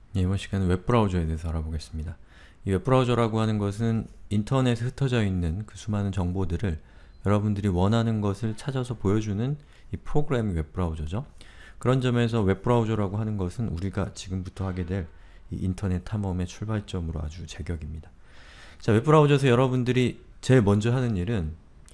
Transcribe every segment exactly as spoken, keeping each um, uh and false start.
예, 이번 시간은 웹브라우저에 대해서 알아보겠습니다. 이 웹브라우저라고 하는 것은 인터넷에 흩어져 있는 그 수많은 정보들을 여러분들이 원하는 것을 찾아서 보여주는 이 프로그램이 웹브라우저죠. 그런 점에서 웹브라우저라고 하는 것은 우리가 지금부터 하게 될 이 인터넷 탐험의 출발점으로 아주 제격입니다. 자, 웹브라우저에서 여러분들이 제일 먼저 하는 일은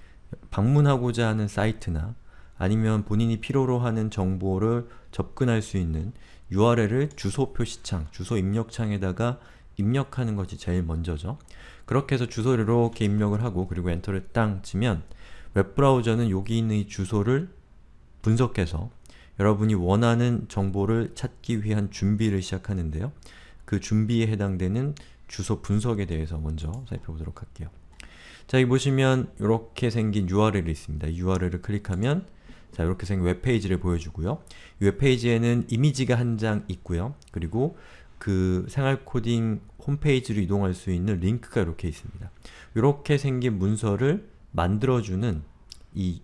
방문하고자 하는 사이트나 아니면 본인이 필요로 하는 정보를 접근할 수 있는 유알엘을 주소 표시창, 주소 입력창에다가 입력하는 것이 제일 먼저죠. 그렇게 해서 주소를 이렇게 입력을 하고 그리고 엔터를 땅 치면 웹브라우저는 여기 있는 이 주소를 분석해서 여러분이 원하는 정보를 찾기 위한 준비를 시작하는데요. 그 준비에 해당되는 주소 분석에 대해서 먼저 살펴보도록 할게요. 자, 여기 보시면 이렇게 생긴 유알엘이 있습니다. 이 유알엘을 클릭하면 자, 이렇게 생긴 웹페이지를 보여주고요. 이 웹페이지에는 이미지가 한 장 있고요. 그리고 그 생활코딩 홈페이지로 이동할 수 있는 링크가 이렇게 있습니다. 이렇게 생긴 문서를 만들어주는 이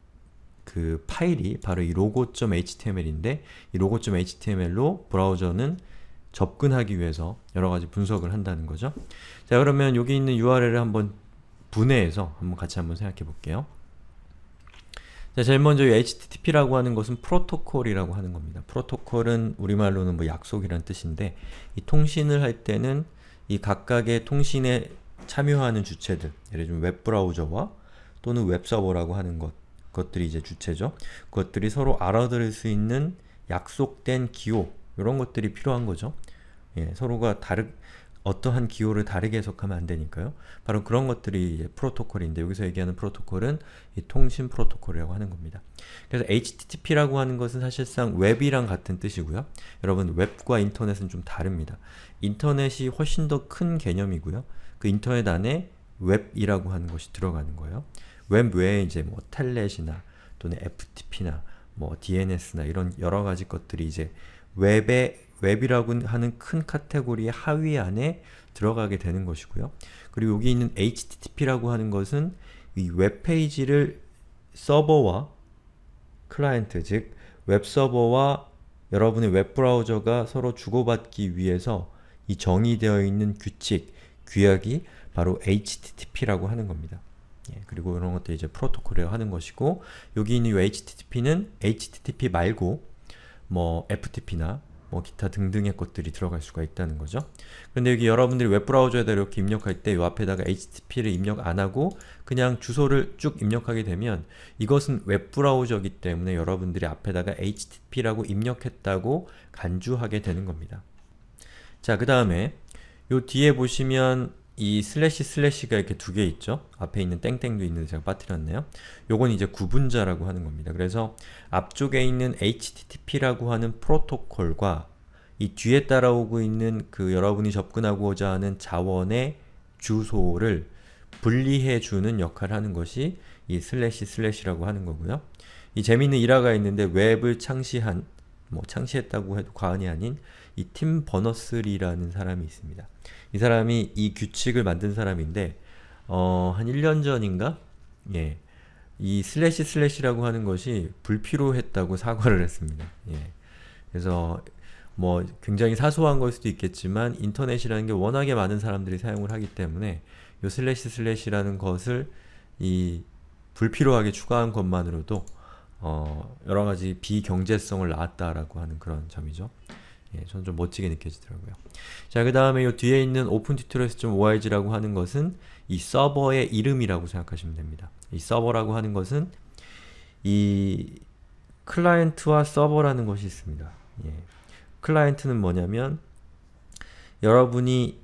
그 파일이 바로 이 로고.html인데 이 로고.html로 브라우저는 접근하기 위해서 여러가지 분석을 한다는 거죠. 자, 그러면 여기 있는 유알엘을 한번 분해해서 한번 같이 한번 생각해 볼게요. 자, 제일 먼저 이 에이치티티피라고 하는 것은 프로토콜이라고 하는 겁니다. 프로토콜은 우리말로는 뭐 약속이란 뜻인데 이 통신을 할 때는 이 각각의 통신에 참여하는 주체들, 예를 들면 웹브라우저와 또는 웹서버라고 하는 것, 것들이 이제 주체죠. 그것들이 서로 알아들을 수 있는 약속된 기호, 이런 것들이 필요한 거죠. 예, 서로가 다르, 어떠한 기호를 다르게 해석하면 안 되니까요. 바로 그런 것들이 이제 프로토콜인데 여기서 얘기하는 프로토콜은 이 통신 프로토콜이라고 하는 겁니다. 그래서 에이치티티피라고 하는 것은 사실상 웹이랑 같은 뜻이고요. 여러분, 웹과 인터넷은 좀 다릅니다. 인터넷이 훨씬 더 큰 개념이고요. 그 인터넷 안에 웹이라고 하는 것이 들어가는 거예요. 웹 외에 이제 뭐 텔넷이나 또는 에프티피나 뭐 디엔에스나 이런 여러 가지 것들이 이제 웹의 웹이라고 하는 큰 카테고리의 하위 안에 들어가게 되는 것이고요. 그리고 여기 있는 에이치티티피라고 하는 것은 이 웹페이지를 서버와 클라이언트, 즉 웹서버와 여러분의 웹브라우저가 서로 주고받기 위해서 이 정의되어 있는 규칙, 규약이 바로 에이치티티피라고 하는 겁니다. 예, 그리고 이런 것들 이제 프로토콜이라고 하는 것이고 여기 있는 이 에이치티티피는 에이치티티피 말고 뭐 에프티피나 뭐 기타 등등의 것들이 들어갈 수가 있다는 거죠. 그런데 여기 여러분들이 웹브라우저에다 이렇게 입력할 때 이 앞에다가 에이치티티피를 입력 안하고 그냥 주소를 쭉 입력하게 되면 이것은 웹브라우저이기 때문에 여러분들이 앞에다가 에이치티티피라고 입력했다고 간주하게 되는 겁니다. 자, 그 다음에 요 뒤에 보시면 이 슬래시 슬래시가 이렇게 두 개 있죠? 앞에 있는 땡땡도 있는데 제가 빠뜨렸네요. 요건 이제 구분자라고 하는 겁니다. 그래서 앞쪽에 있는 에이치티티피라고 하는 프로토콜과 이 뒤에 따라오고 있는 그 여러분이 접근하고자 하는 자원의 주소를 분리해주는 역할을 하는 것이 이 슬래시 슬래시라고 하는 거고요. 이 재미있는 일화가 있는데 웹을 창시한, 뭐 창시했다고 해도 과언이 아닌 이 팀 버너스리라는 사람이 있습니다. 이 사람이 이 규칙을 만든 사람인데 어, 한 일 년 전인가? 예. 이 슬래시 슬래시라고 하는 것이 불필요했다고 사과를 했습니다. 예. 그래서 뭐 굉장히 사소한 걸 수도 있겠지만 인터넷이라는 게 워낙에 많은 사람들이 사용을 하기 때문에 이 슬래시 슬래시라는 것을 이 불필요하게 추가한 것만으로도 어, 여러가지 비경제성을 낳았다라고 하는 그런 점이죠. 예, 저는 좀 멋지게 느껴지더라고요. 자, 그 다음에 이 뒤에 있는 오픈튜토리얼스.org라고 하는 것은 이 서버의 이름이라고 생각하시면 됩니다. 이 서버라고 하는 것은 이 클라이언트와 서버라는 것이 있습니다. 예. 클라이언트는 뭐냐면 여러분이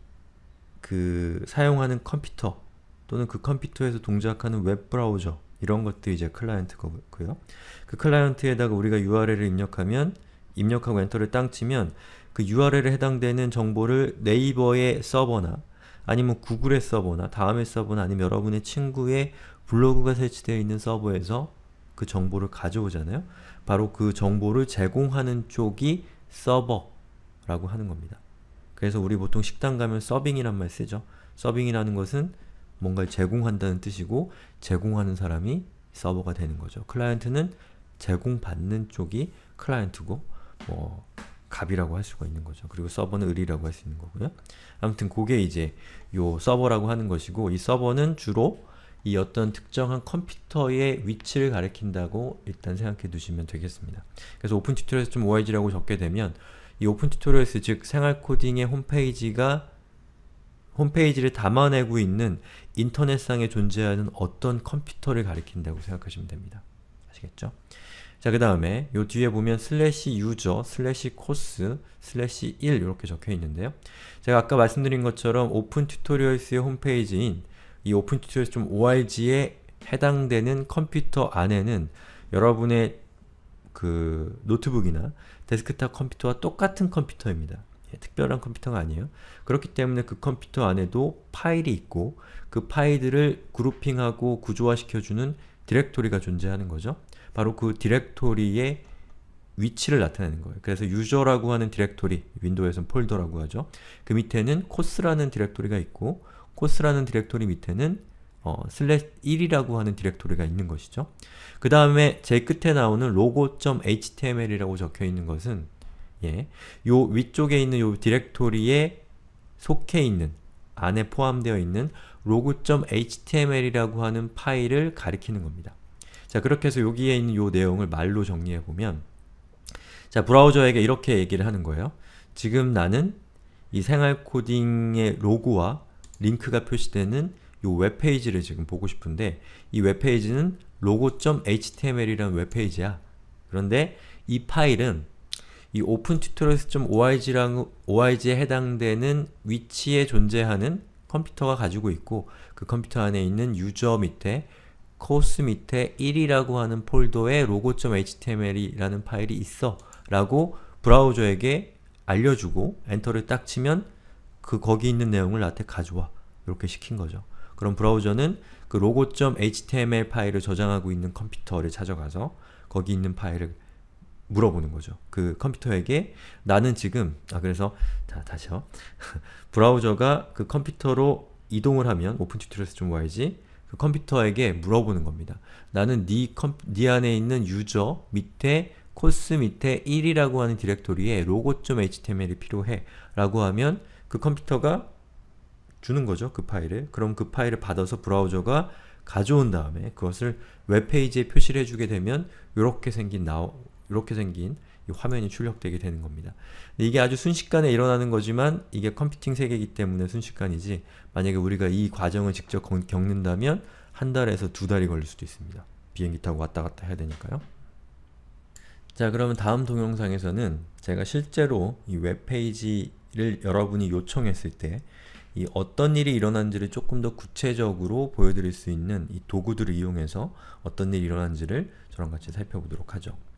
그 사용하는 컴퓨터 또는 그 컴퓨터에서 동작하는 웹브라우저 이런 것들이 이제 클라이언트고요. 그 클라이언트에다가 우리가 유알엘을 입력하면 입력하고 엔터를 땅 치면 그 유알엘에 해당되는 정보를 네이버의 서버나 아니면 구글의 서버나 다음의 서버나 아니면 여러분의 친구의 블로그가 설치되어 있는 서버에서 그 정보를 가져오잖아요. 바로 그 정보를 제공하는 쪽이 서버라고 하는 겁니다. 그래서 우리 보통 식당 가면 서빙이란 말 쓰죠. 서빙이라는 것은 뭔가를 제공한다는 뜻이고 제공하는 사람이 서버가 되는 거죠. 클라이언트는 제공받는 쪽이 클라이언트고 뭐 갑이라고 할 수가 있는 거죠. 그리고 서버는 을이라고 할 수 있는 거고요. 아무튼 그게 이제 요 서버라고 하는 것이고, 이 서버는 주로 이 어떤 특정한 컴퓨터의 위치를 가리킨다고 일단 생각해 두시면 되겠습니다. 그래서 오픈튜토리얼스.오알지라고 적게 되면 이 오픈튜토리얼스, 즉 생활코딩의 홈페이지가 홈페이지를 담아내고 있는 인터넷상에 존재하는 어떤 컴퓨터를 가리킨다고 생각하시면 됩니다. 아시겠죠? 자, 그 다음에 요 뒤에 보면 슬래시 유저, 슬래시 코스, 슬래시 일 이렇게 적혀 있는데요. 제가 아까 말씀드린 것처럼 오픈튜토리얼스의 홈페이지인 이 오픈튜토리얼스.오알지에 해당되는 컴퓨터 안에는 여러분의 그 노트북이나 데스크탑 컴퓨터와 똑같은 컴퓨터입니다. 예, 특별한 컴퓨터가 아니에요. 그렇기 때문에 그 컴퓨터 안에도 파일이 있고 그 파일들을 그룹핑하고 구조화시켜주는 디렉토리가 존재하는 거죠. 바로 그 디렉토리의 위치를 나타내는 거예요. 그래서 유저라고 하는 디렉토리, 윈도우에서는 폴더라고 하죠. 그 밑에는 코스라는 디렉토리가 있고, 코스라는 디렉토리 밑에는 어, 슬래시 일이라고 하는 디렉토리가 있는 것이죠. 그 다음에 제일 끝에 나오는 로고.html이라고 적혀 있는 것은 예, 요 위쪽에 있는 요 디렉토리에 속해 있는, 안에 포함되어 있는 로고.html이라고 하는 파일을 가리키는 겁니다. 자, 그렇게 해서 여기에 있는 요 내용을 말로 정리해보면, 자, 브라우저에게 이렇게 얘기를 하는 거예요. 지금 나는 이 생활코딩의 로고와 링크가 표시되는 요 웹페이지를 지금 보고 싶은데, 이 웹페이지는 로고.html이라는 웹페이지야. 그런데 이 파일은 이 오픈튜토리얼스.오알지에 해당되는 위치에 존재하는 컴퓨터가 가지고 있고, 그 컴퓨터 안에 있는 유저 밑에 코스 밑에 일이라고 하는 폴더에 로고.html이라는 파일이 있어 라고 브라우저에게 알려주고 엔터를 딱 치면 그 거기 있는 내용을 나한테 가져와, 이렇게 시킨 거죠. 그럼 브라우저는 그 로고.html 파일을 저장하고 있는 컴퓨터를 찾아가서 거기 있는 파일을 물어보는 거죠. 그 컴퓨터에게 나는 지금, 아 그래서 자 다시요. 브라우저가 그 컴퓨터로 이동을 하면 오픈튜토리얼스.오알지 그 컴퓨터에게 물어보는 겁니다. 나는 네, 컴, 네 안에 있는 유저 밑에 코스 밑에 일이라고 하는 디렉토리에 로고.html이 필요해 라고 하면 그 컴퓨터가 주는 거죠. 그 파일을. 그럼 그 파일을 받아서 브라우저가 가져온 다음에 그것을 웹페이지에 표시를 해주게 되면 이렇게 생긴 나오, 이렇게 생긴 이 화면이 출력되게 되는 겁니다. 이게 아주 순식간에 일어나는 거지만 이게 컴퓨팅 세계이기 때문에 순식간이지, 만약에 우리가 이 과정을 직접 겪는다면 한 달에서 두 달이 걸릴 수도 있습니다. 비행기 타고 왔다 갔다 해야 되니까요. 자, 그러면 다음 동영상에서는 제가 실제로 이 웹페이지를 여러분이 요청했을 때 이 어떤 일이 일어난지를 조금 더 구체적으로 보여드릴 수 있는 이 도구들을 이용해서 어떤 일이 일어난지를 저랑 같이 살펴보도록 하죠.